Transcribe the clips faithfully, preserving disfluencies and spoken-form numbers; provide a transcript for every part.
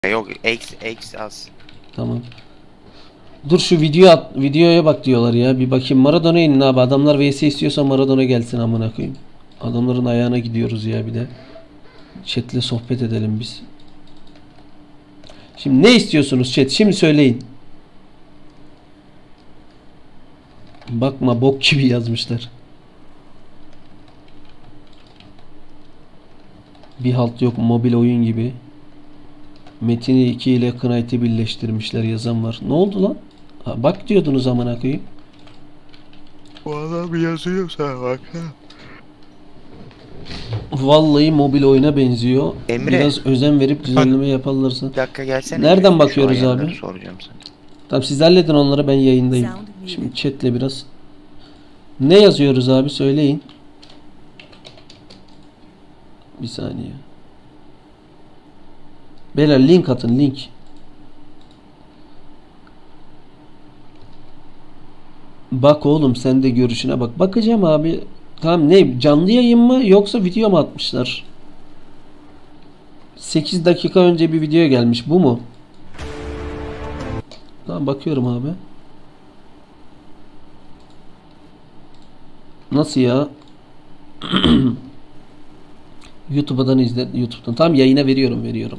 Yok, X X az. Tamam. Dur şu video at, videoya bak diyorlar ya. Bir bakayım Maradona inin abi. Adamlar V S istiyorsa Maradona gelsin amına koyayım. Adamların ayağına gidiyoruz ya bir de. Chat'le sohbet edelim biz. Şimdi ne istiyorsunuz chat? Şimdi söyleyin. Bakma bok gibi yazmışlar. Bir halt yok, mobil oyun gibi. Metin iki ile Knight'i birleştirmişler yazan var. Ne oldu lan? Ha, bak diyordunuz amına koyayım. Bu adam yazıyorsa bak. Vallahi mobil oyuna benziyor. Emre. Biraz özen verip düzenleme yaparlarsa. Bir dakika gelsene. Nereden Şu bakıyoruz ayarları abi? Soracağım sana. Tamam siz halledin onları, ben yayındayım. Şimdi chatle biraz. Ne yazıyoruz abi söyleyin. Bir saniye. Beyler link atın, link. Bak oğlum sen de görüşüne bak. Bakacağım abi. Tamam ne, canlı yayın mı yoksa video mu atmışlar? sekiz dakika önce bir video gelmiş, bu mu? Tamam bakıyorum abi. Nasıl ya? YouTube'dan izle, YouTube'dan. Tamam yayına veriyorum, veriyorum.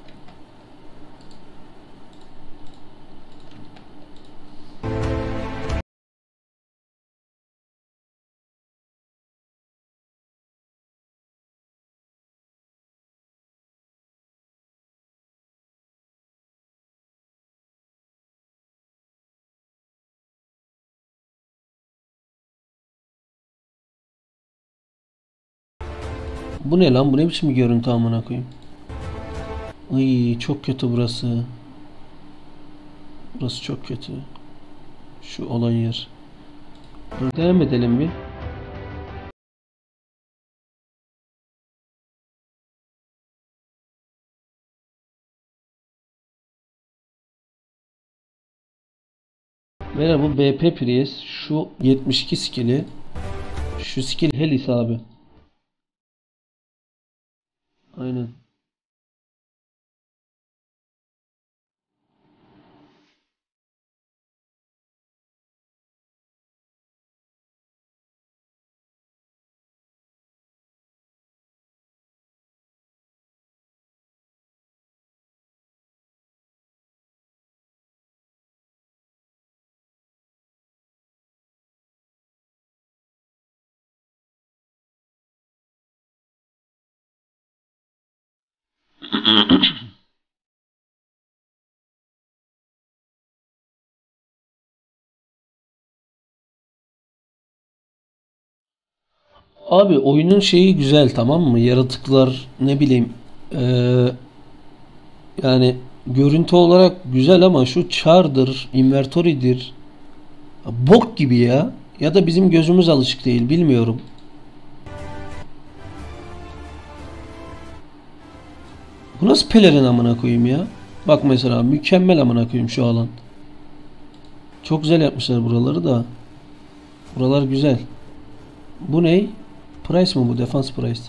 Bu ne lan? Bu ne biçim bir görüntü amına koyayım? Ay çok kötü burası. Burası çok kötü. Şu olan yer. Devam edelim bir. Merhaba, bu B P Prius. Şu yetmiş iki skill'i. Şu skill Helis abi. Aynen. Abi oyunun şeyi güzel, tamam mı? Yaratıklar ne bileyim eee, yani görüntü olarak güzel ama şu Char'dır, Inventory'dir bok gibi ya. Ya da bizim gözümüz alışık değil, bilmiyorum. Bu nasıl pelerin amına koyayım ya? Bak mesela mükemmel amına koyayım şu alan. Çok güzel yapmışlar buraları da. Buralar güzel. Bu ne? Price mı bu? Defense price.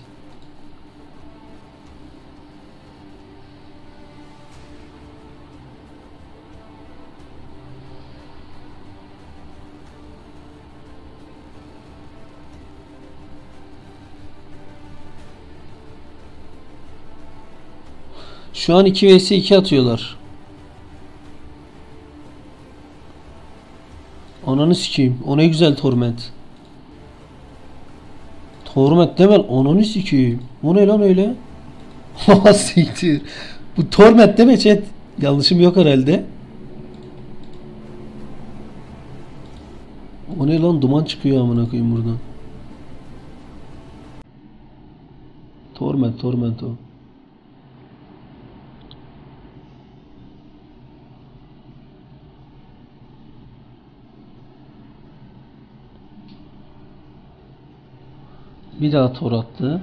Şu an iki vs iki atıyorlar. Ananı sikeyim. O ne güzel torment. Torment demel. Ananı sikeyim. O ne lan öyle? Ha siktir. Bu torment deme chat. Yanlışım yok herhalde. O ne lan, duman çıkıyor amına koyayım buradan. Torment torment o. Bir daha tor attı.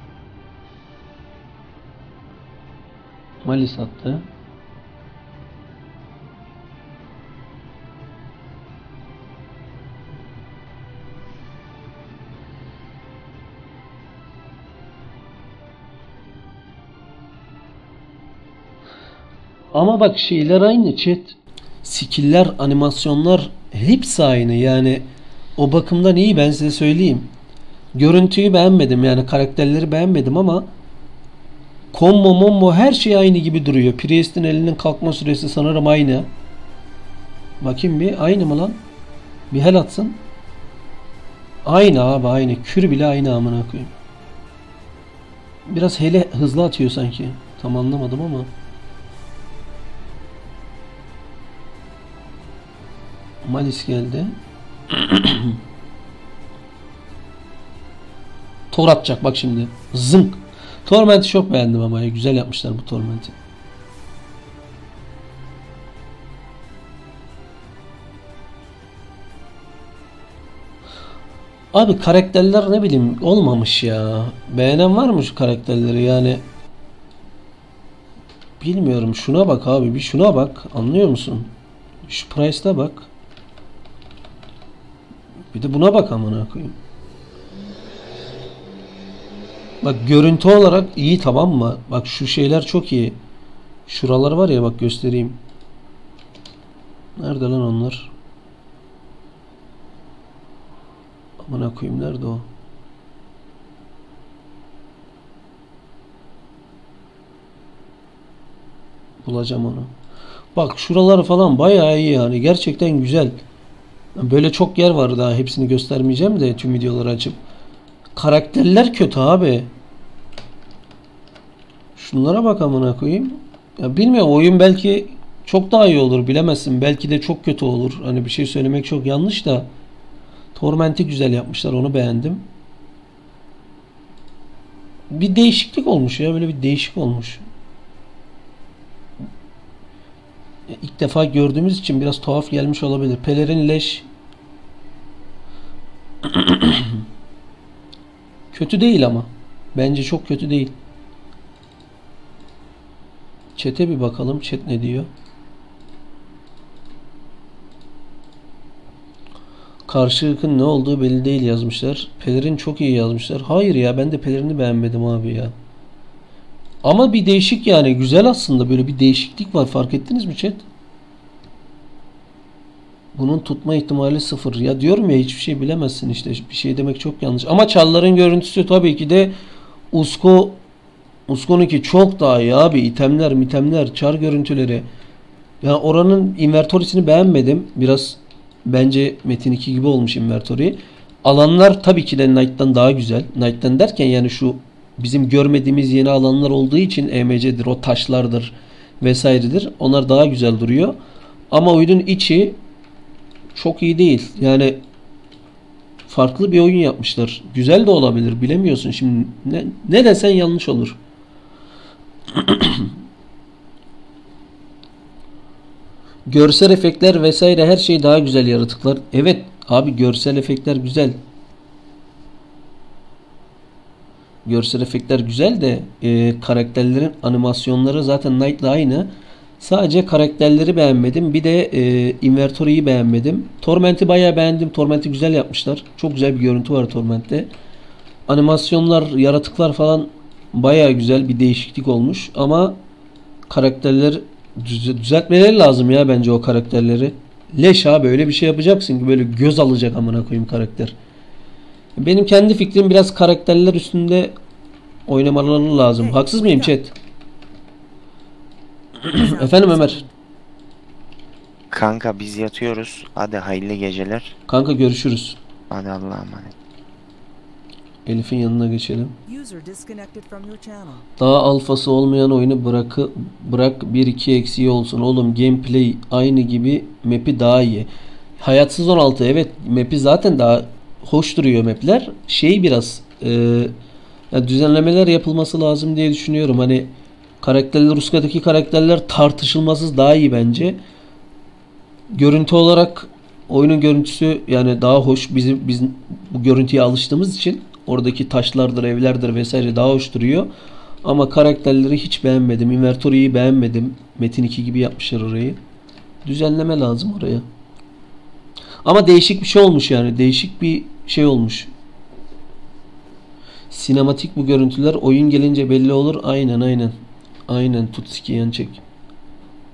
Malis attı. Ama bak şeyler aynı chat. Skill'ler, animasyonlar hepsi aynı. Yani o bakımdan iyi, ben size söyleyeyim. Görüntüyü beğenmedim, yani karakterleri beğenmedim ama combo mombo her şey aynı gibi duruyor. Priest'in elinin kalkma süresi sanırım aynı. Bakayım bir, aynı mı lan? Bir hel atsın. Aynı abi, aynı. Kür bile aynı amına koyayım. Biraz hele hızlı atıyor sanki. Tam anlamadım ama. Malis geldi. Tor atacak bak şimdi. Zınk. Torment'i çok beğendim ama ya. Güzel yapmışlar bu Torment'i. Abi karakterler ne bileyim olmamış ya. Beğenen var mı şu karakterleri yani? Bilmiyorum. Şuna bak abi. Bir şuna bak. Anlıyor musun? Şu price'ta bak. Bir de buna bak amına koyayım. Bak görüntü olarak iyi, tamam mı? Bak şu şeyler çok iyi. Şuralar var ya, bak göstereyim. Nerede lan onlar? Amına koyayım, nerede o? Bulacağım onu. Bak şuraları falan bayağı iyi yani. Gerçekten güzel. Böyle çok yer var, daha hepsini göstermeyeceğim de tüm videoları açıp. Karakterler kötü abi. Şunlara bak amına koyayım. Ya bilmiyorum, oyun belki çok daha iyi olur, bilemezsin. Belki de çok kötü olur. Hani bir şey söylemek çok yanlış da. Torment'i güzel yapmışlar, onu beğendim. Bir değişiklik olmuş ya, böyle bir değişik olmuş. İlk defa gördüğümüz için biraz tuhaf gelmiş olabilir. Pelerin leş. Kötü değil ama. Bence çok kötü değil. Chat'e bir bakalım. Chat ne diyor? Karşılıkın ne olduğu belli değil yazmışlar. Pelerin çok iyi yazmışlar. Hayır ya, ben de pelerini beğenmedim abi ya. Ama bir değişik yani. Güzel aslında. Böyle bir değişiklik var. Fark ettiniz mi chat? Bunun tutma ihtimali sıfır. Ya diyorum ya, hiçbir şey bilemezsin işte. Bir şey demek çok yanlış. Ama çalların görüntüsü tabii ki de Usko Usko'nunki çok daha iyi abi. İtemler, mitemler, çar görüntüleri. Yani oranın invertorisini beğenmedim. Biraz bence Metin iki gibi olmuş invertori. Alanlar tabii ki de Knight'tan daha güzel. Knight'tan derken yani şu bizim görmediğimiz yeni alanlar olduğu için E M C'dir, o taşlardır vesairedir. Onlar daha güzel duruyor. Ama oyunun içi çok iyi değil. Yani farklı bir oyun yapmışlar. Güzel de olabilir, bilemiyorsun. Şimdi ne, ne desen yanlış olur. Görsel efektler vesaire her şey daha güzel, yaratıklar. Evet abi, görsel efektler güzel. Görsel efektler güzel de e, karakterlerin animasyonları zaten Knight'la aynı. Sadece karakterleri beğenmedim. Bir de e, Inventory'yi beğenmedim. Torment'i bayağı beğendim. Torment'i güzel yapmışlar. Çok güzel bir görüntü var Torment'te. Animasyonlar, yaratıklar falan bayağı güzel, bir değişiklik olmuş. Ama karakterler düz- düzeltmeleri lazım ya bence o karakterleri. Leş abi, öyle bir şey yapacaksın ki böyle göz alacak amına koyayım karakter. Benim kendi fikrim, biraz karakterler üstünde oynamaları lazım. Haksız mıyım chat? Efendim Ömer. Kanka biz yatıyoruz. Hadi hayırlı geceler. Kanka görüşürüz. Hadi Allah'a emanet. Elif'in yanına geçelim. User disconnected from your channel. Daha alfası olmayan oyunu bırakı, bırak bir iki eksiği olsun. Oğlum gameplay aynı gibi, map'i daha iyi. Hayatsız on altı, evet map'i zaten daha hoş duruyor map'ler. Şey biraz e, ya düzenlemeler yapılması lazım diye düşünüyorum. Hani karakterler, Ruska'daki karakterler tartışılmasız daha iyi bence. Görüntü olarak oyunun görüntüsü yani daha hoş. Bizim biz bu görüntüye alıştığımız için oradaki taşlardır, evlerdir vesaire daha hoş duruyor. Ama karakterleri hiç beğenmedim. Inventory'yi beğenmedim. Metin iki gibi yapmışlar orayı. Düzenleme lazım oraya. Ama değişik bir şey olmuş yani. Değişik bir şey olmuş. Sinematik bu görüntüler. Oyun gelince belli olur. Aynen aynen. Aynen, tut yan çek.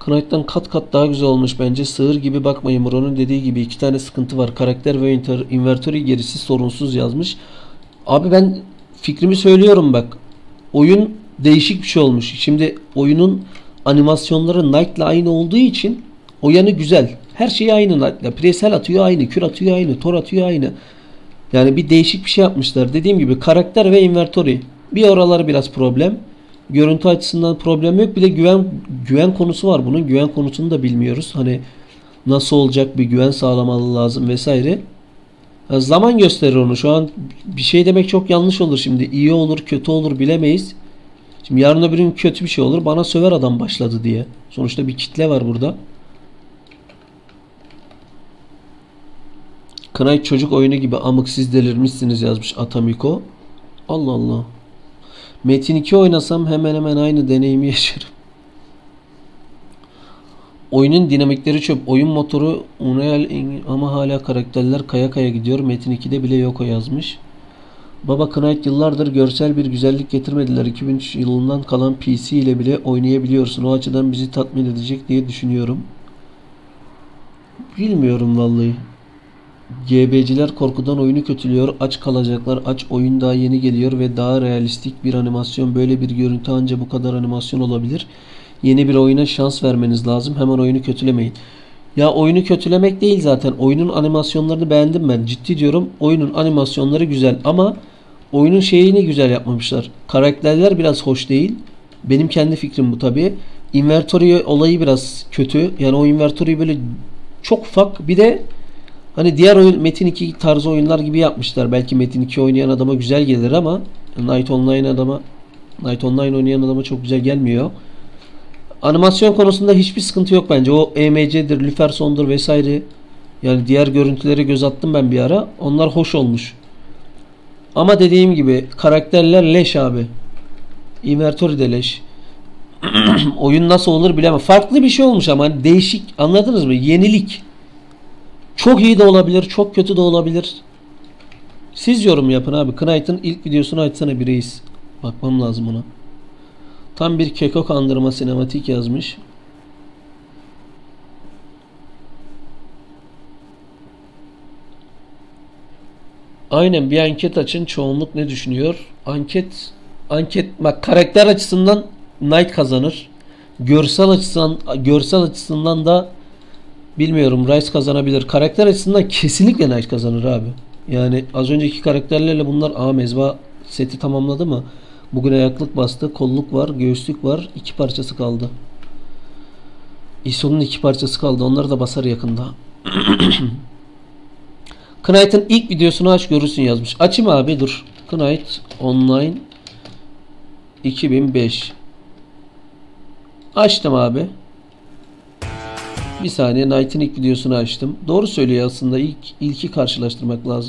Knight'tan kat kat daha güzel olmuş bence. Sığır gibi bakmayın. Muro'nun dediği gibi iki tane sıkıntı var. Karakter ve inventory gerisi sorunsuz yazmış. Abi ben fikrimi söylüyorum bak. Oyun değişik bir şey olmuş. Şimdi oyunun animasyonları Knight'la aynı olduğu için o yanı güzel. Her şey aynı Knight'la. Presel atıyor aynı. Kür atıyor aynı. Tor atıyor aynı. Yani bir değişik bir şey yapmışlar. Dediğim gibi karakter ve inventory. Bir oraları biraz problem. Görüntü açısından problem yok. Bir de güven güven konusu var bunun. Güven konusunu da bilmiyoruz. Hani nasıl olacak, bir güven sağlamalı lazım vesaire. Ya zaman gösterir onu. Şu an bir şey demek çok yanlış olur şimdi. İyi olur, kötü olur bilemeyiz. Şimdi yarın öbür gün kötü bir şey olur. Bana söver adam başladı diye. Sonuçta bir kitle var burada. Knight çocuk oyunu gibi amık siz delirmişsiniz yazmış Atamiko. Allah Allah. Metin iki oynasam hemen hemen aynı deneyimi yaşarım. Oyunun dinamikleri çöp. Oyun motoru Unreal ama hala karakterler kaya kaya gidiyor. Metin ikide bile yok o yazmış. Baba Knight yıllardır görsel bir güzellik getirmediler. iki bin üç yılından kalan P C ile bile oynayabiliyorsun. O açıdan bizi tatmin edecek diye düşünüyorum. Bilmiyorum vallahi. G B'ciler korkudan oyunu kötülüyor. Aç kalacaklar. Aç oyun daha yeni geliyor ve daha realistik bir animasyon. Böyle bir görüntü anca bu kadar animasyon olabilir. Yeni bir oyuna şans vermeniz lazım. Hemen oyunu kötülemeyin. Ya oyunu kötülemek değil zaten. Oyunun animasyonlarını beğendim ben. Ciddi diyorum. Oyunun animasyonları güzel ama oyunun şeyini güzel yapmamışlar. Karakterler biraz hoş değil. Benim kendi fikrim bu tabii. Inventory olayı biraz kötü. Yani o inventory böyle çok ufak. Bir de hani diğer oyun Metin iki tarzı oyunlar gibi yapmışlar. Belki Metin iki oynayan adama güzel gelir ama Knight Online adama Knight Online oynayan adama çok güzel gelmiyor. Animasyon konusunda hiçbir sıkıntı yok bence. O E M C'dir, Lüferson'dur vesaire. Yani diğer görüntülere göz attım ben bir ara. Onlar hoş olmuş. Ama dediğim gibi karakterler leş abi. Inventory de leş. Oyun nasıl olur bilemem. Farklı bir şey olmuş ama hani değişik. Anladınız mı? Yenilik. Çok iyi de olabilir, çok kötü de olabilir. Siz yorum yapın abi. Knight'ın ilk videosunu açsana bir reis. Bakmam lazım ona. Tam bir keko kandırma sinematik yazmış. Aynen bir anket açın. Çoğunluk ne düşünüyor? Anket anket bak karakter açısından Knight kazanır. Görsel açısından görsel açısından da bilmiyorum Rice kazanabilir. Karakter açısından kesinlikle Knight kazanır abi. Yani az önceki karakterlerle bunlar aa mezba seti tamamladı mı? Bugün ayaklık bastı. Kolluk var. Göğüslük var. İki parçası kaldı. I S O'nun iki parçası kaldı. Onları da basar yakında. Knight'ın ilk videosunu aç görürsün yazmış. Açayım abi dur. Knight Online iki bin beş. Açtım abi. Bir saniye Knight'ın ilk videosunu açtım. Doğru söylüyor aslında. İlk ilki karşılaştırmak lazım.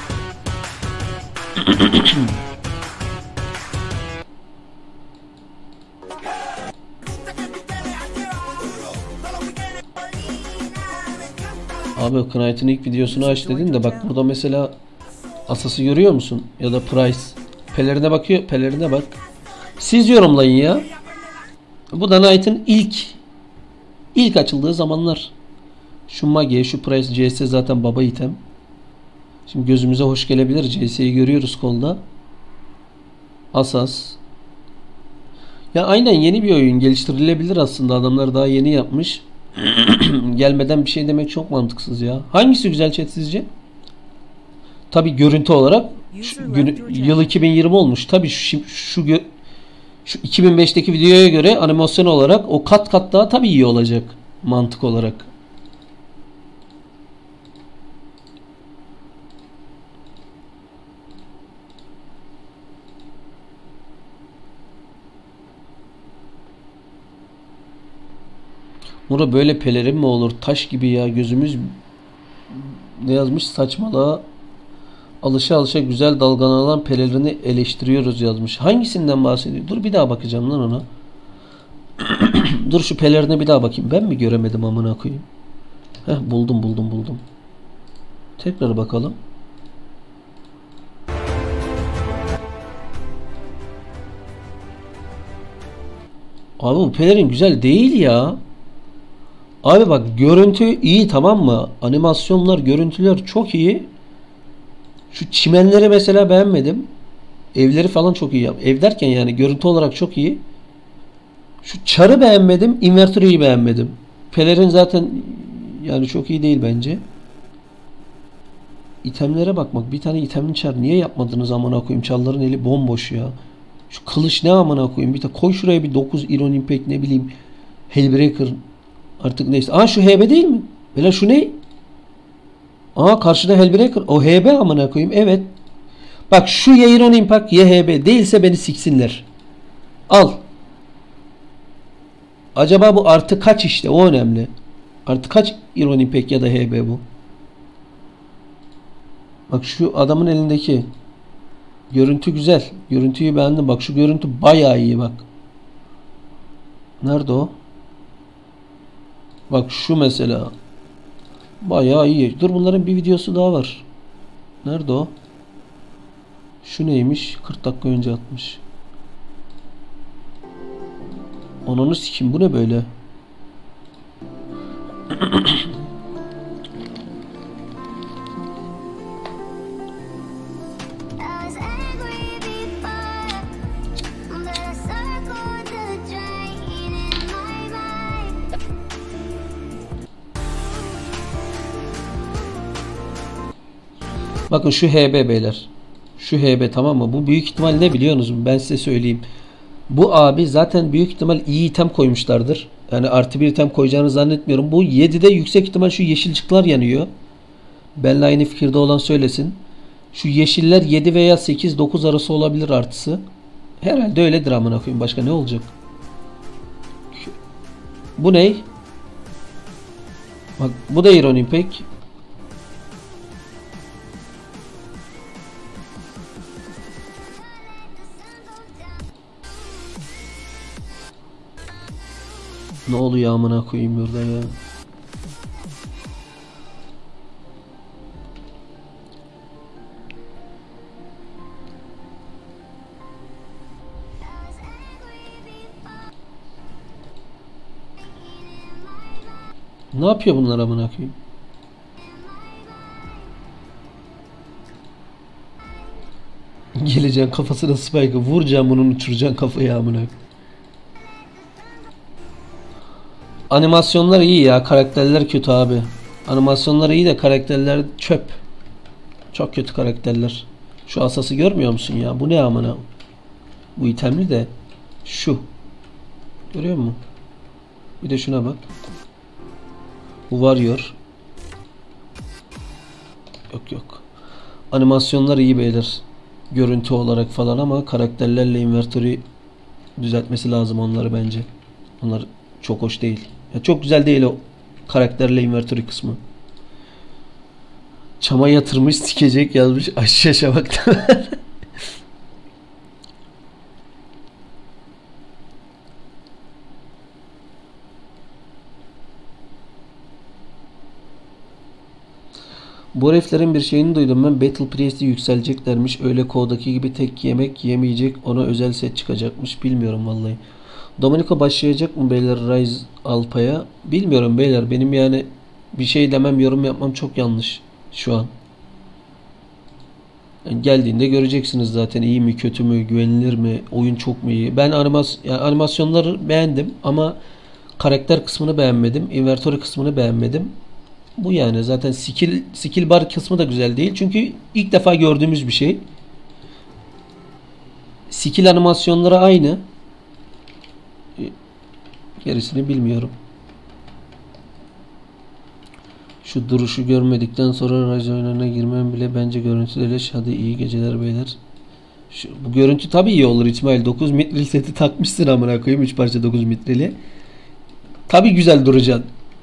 Abi Knight'ın ilk videosunu aç dedin de bak burada mesela Asas'ı görüyor musun? Ya da Price. Pelerine bakıyor. Pelerine bak. Siz yorumlayın ya. Bu da Knight'ın ilk ilk açıldığı zamanlar. Şu Mage, şu Price, C S zaten baba item. Şimdi gözümüze hoş gelebilir. C S'yi görüyoruz kolda. Asas. Ya aynen yeni bir oyun. Geliştirilebilir aslında. Adamlar daha yeni yapmış. Gelmeden bir şey demek çok mantıksız ya. Hangisi güzel chat sizce? Tabi görüntü olarak şu, gün, yıl iki bin yirmi olmuş. Tabi şu, şu, şu iki bin beşteki videoya göre animasyon olarak o kat kat daha tabi iyi olacak. Mantık olarak. Mura böyle pelerin mi olur? Taş gibi ya gözümüz ne yazmış saçmalığa alışa alışa güzel dalgalanan pelerini eleştiriyoruz yazmış. Hangisinden bahsediyor? Dur bir daha bakacağım lan ona. Dur şu pelerine bir daha bakayım. Ben mi göremedim amına koyayım? Heh buldum buldum buldum. Tekrar bakalım. Abi bu pelerin güzel değil ya. Abi bak görüntü iyi tamam mı? Animasyonlar, görüntüler çok iyi. Şu çimenleri mesela beğenmedim. Evleri falan çok iyi yap. Ev derken yani görüntü olarak çok iyi. Şu çarı beğenmedim. Inverter'ı beğenmedim. Pelerin zaten yani çok iyi değil bence. İtemlere bakmak. Bir tane itemli çar niye yapmadınız amına koyayım? Çarların eli bomboş ya. Şu kılıç ne amına koyayım? Bir de koy şuraya bir dokuz Iron Impact ne bileyim. Hellbreaker artık neyse. Aa şu H B değil mi? Böyle şu ne? Aa karşıda Hellbreaker. O H B amına koyayım. Evet. Bak şu ya Iron Impact ya H B değilse beni siksinler. Al. Acaba bu artı kaç işte o önemli. Artı kaç Iron Impact ya da H B bu? Bak şu adamın elindeki görüntü güzel. Görüntüyü beğendim. Bak şu görüntü bayağı iyi bak. Nerede o? Bak şu mesela. Bayağı iyi. Dur bunların bir videosu daha var. Nerede o? Şu neymiş? kırk dakika önce atmış. Ananı sikeyim bu ne böyle? Bakın şu H B beyler. Şu H B tamam mı? Bu büyük ihtimal ne biliyorsunuz mu? Ben size söyleyeyim. Bu abi zaten büyük ihtimal iyi item koymuşlardır. Yani artı bir item koyacağını zannetmiyorum. Bu yedide yüksek ihtimal şu yeşilcikler yanıyor. Benle aynı fikirde olan söylesin. Şu yeşiller yedi veya sekiz dokuz arası olabilir artısı. Herhalde öyledir amına koyayım. Başka ne olacak? Bu ne? Bak bu da Iron Impact. Ne oluyor amına koyayım burada ya? Ne yapıyor bunlar amına koyayım? Geleceksin kafasına spike'ı vuracaksın bunun uçuracaksın kafayı amına koyayım. Animasyonlar iyi ya. Karakterler kötü abi. Animasyonlar iyi de karakterler çöp. Çok kötü karakterler. Şu asası görmüyor musun ya? Bu ne amına? Bu itemli de şu. Görüyor musun? Bir de şuna bak. Bu Warrior. Yok yok. Animasyonlar iyi beyler. Görüntü olarak falan ama karakterlerle invertörü düzeltmesi lazım onları bence. Onlar çok hoş değil. Ya çok güzel değil o karakterle invertörü kısmı. Çama yatırmış sikecek yazmış aşağı şabaktan. Bu heriflerin bir şeyini duydum ben. Battle Priest'i yükseleceklermiş. Öyle Ko'daki gibi tek yemek yemeyecek. Ona özel set çıkacakmış. Bilmiyorum vallahi. Domenico başlayacak mı beyler Rise Alpa'ya? Bilmiyorum beyler. Benim yani bir şey demem, yorum yapmam çok yanlış şu an. Yani geldiğinde göreceksiniz zaten iyi mi, kötü mü, güvenilir mi, oyun çok mu iyi. Ben animas yani animasyonları beğendim ama karakter kısmını beğenmedim. Inventory kısmını beğenmedim. Bu yani zaten skill skill bar kısmı da güzel değil. Çünkü ilk defa gördüğümüz bir şey. Skill animasyonları aynı. Gerisini bilmiyorum. Şu duruşu görmedikten sonra Rise oyununa girmem bile bence görüntüde leş. Hadi iyi geceler beyler. Şu, bu görüntü tabii iyi olur İsmail. dokuz mitril seti takmışsın amına koyayım. üç parça dokuz mitrili. Tabii güzel duracaksın.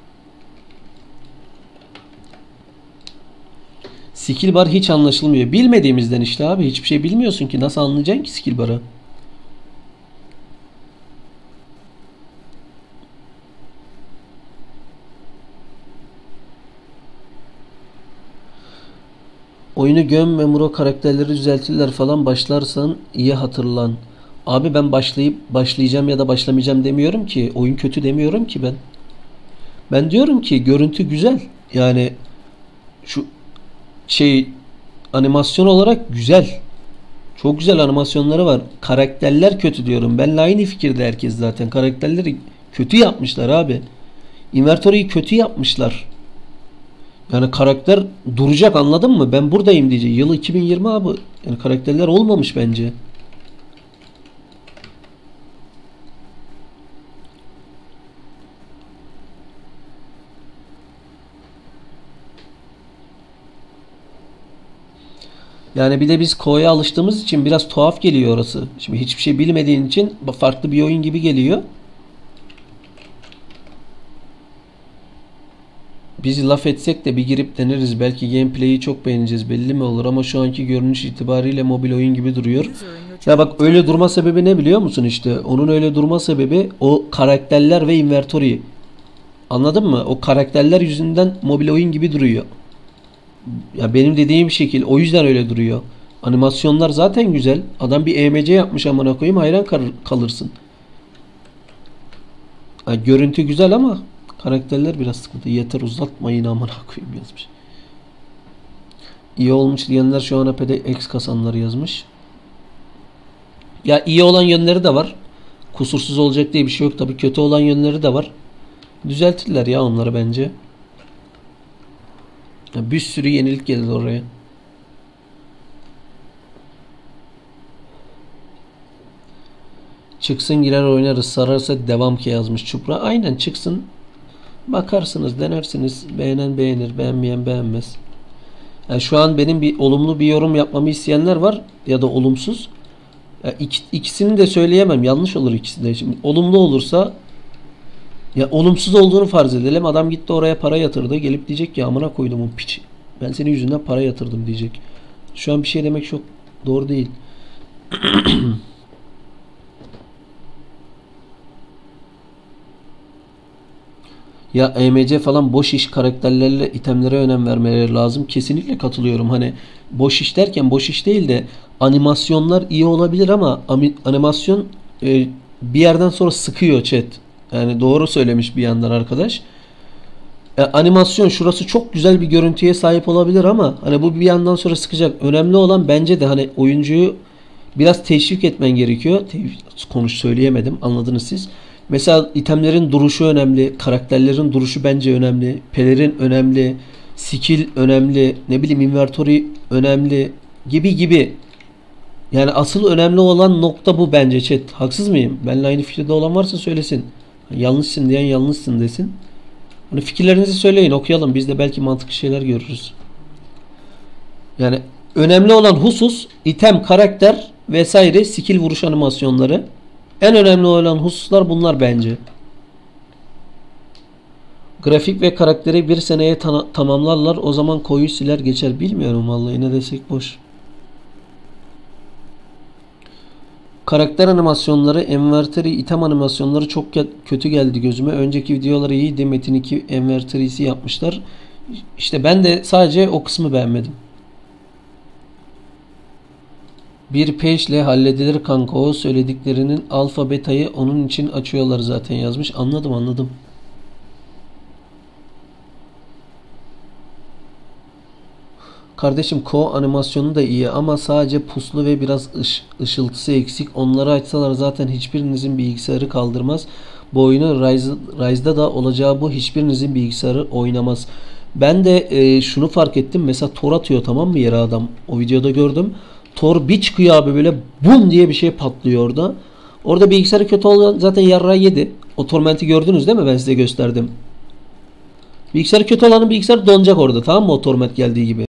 Skill bar hiç anlaşılmıyor. Bilmediğimizden işte abi. Hiçbir şey bilmiyorsun ki. Nasıl anlayacaksın ki skill barı? Oyunu göm ve Muro karakterleri düzeltirler falan başlarsan iyi hatırlan. Abi ben başlayıp başlayacağım ya da başlamayacağım demiyorum ki. Oyun kötü demiyorum ki ben. Ben diyorum ki görüntü güzel. Yani şu şey animasyon olarak güzel. Çok güzel animasyonları var. Karakterler kötü diyorum. Benle aynı fikirde herkes zaten. Karakterleri kötü yapmışlar abi. Inventory'yi kötü yapmışlar. Yani karakter duracak, anladın mı? Ben buradayım diyecek. Yıl iki bin yirmi abi. Yani karakterler olmamış bence. Yani bir de biz Ko'ya alıştığımız için biraz tuhaf geliyor orası. Şimdi hiçbir şey bilmediğin için farklı bir oyun gibi geliyor. Biz laf etsek de bir girip deneriz. Belki gameplay'i çok beğeneceğiz, belli mi olur, ama şu anki görünüş itibariyle mobil oyun gibi duruyor. Ya bak, öyle durma sebebi ne biliyor musun işte? Onun öyle durma sebebi o karakterler ve inventory. Anladın mı? O karakterler yüzünden mobil oyun gibi duruyor. Ya benim dediğim şekil o yüzden öyle duruyor. Animasyonlar zaten güzel. Adam bir E M C yapmış, amına koyayım, hayran kal- kalırsın. Ha, görüntü güzel ama karakterler biraz sıkıntı. Yeter uzatmayın amına koyayım yazmış. İyi olmuş diyenler şu an epey X kasanları yazmış. Ya iyi olan yönleri de var. Kusursuz olacak diye bir şey yok. Tabii kötü olan yönleri de var. Düzeltirler ya onları bence. Ya bir sürü yenilik geldi oraya. Çıksın girer oynarız, sararsa devam ki yazmış Çupra. Aynen, çıksın. Bakarsınız, denersiniz. Beğenen beğenir, beğenmeyen beğenmez. Yani şu an benim bir olumlu bir yorum yapmamı isteyenler var ya da olumsuz. Ya ik, ikisini de söyleyemem. Yanlış olur ikisi de. Şimdi olumlu olursa, ya olumsuz olduğunu farz edelim. Adam gitti oraya para yatırdı. Gelip diyecek ki amına koydum o piçi. Ben senin yüzünden para yatırdım diyecek. Şu an bir şey demek çok doğru değil. Ya E M C falan boş iş, karakterlerle itemlere önem vermeleri lazım. Kesinlikle katılıyorum. Hani boş iş derken boş iş değil de animasyonlar iyi olabilir ama animasyon e, bir yerden sonra sıkıyor chat. Yani doğru söylemiş bir yandan arkadaş. E, animasyon şurası çok güzel bir görüntüye sahip olabilir ama hani bu bir yandan sonra sıkacak. Önemli olan bence de hani oyuncuyu biraz teşvik etmen gerekiyor. Konuş söyleyemedim. Anladınız siz. Mesela itemlerin duruşu önemli. Karakterlerin duruşu bence önemli. Pelerin önemli. Skill önemli. Ne bileyim inventory önemli. Gibi gibi. Yani asıl önemli olan nokta bu bence chat. Haksız mıyım? Benimle aynı fikirde olan varsa söylesin. Yanlışsın diyen yanlışsın desin. Hani fikirlerinizi söyleyin, okuyalım. Biz de belki mantıklı şeyler görürüz. Yani önemli olan husus item, karakter vesaire, skill, vuruş animasyonları. En önemli olan hususlar bunlar bence. Grafik ve karakteri bir seneye ta tamamlarlar. O zaman koyu siler geçer. Bilmiyorum vallahi, ne desek boş. Karakter animasyonları, enverteri, item animasyonları çok kötü geldi gözüme. Önceki videoları iyiydi. Metin iki enverterisi yapmışlar. İşte ben de sadece o kısmı beğenmedim. Bir page ile halledilir kanka, o söylediklerinin alfa betayı onun için açıyorlar zaten yazmış. Anladım anladım. Kardeşim Ko animasyonu da iyi ama sadece puslu ve biraz ış, ışıltısı eksik. Onları açsalar zaten hiçbirinizin bilgisayarı kaldırmaz. Bu oyunu Rise, Rise'da da olacağı bu. Hiçbirinizin bilgisayarı oynamaz. Ben de e, şunu fark ettim. Mesela tor atıyor, tamam mı, yere adam. O videoda gördüm. Tor bir çıkıyor abi, böyle bum diye bir şey patlıyor orada. Orada bilgisayarı kötü olan zaten yarrağı yedi. O tormenti gördünüz değil mi? Ben size gösterdim. Bilgisayarı kötü olanın bilgisayarı donacak orada, tamam mı, o torment geldiği gibi.